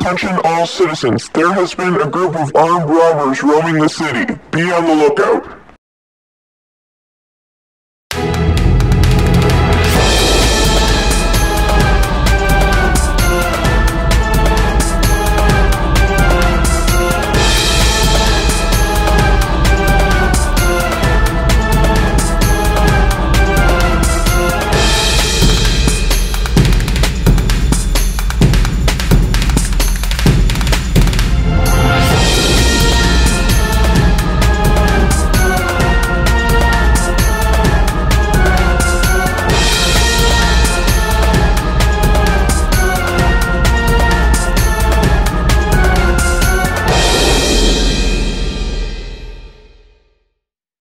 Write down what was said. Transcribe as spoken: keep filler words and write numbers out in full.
Attention all citizens, there has been a group of armed robbers roaming the city. Be on the lookout.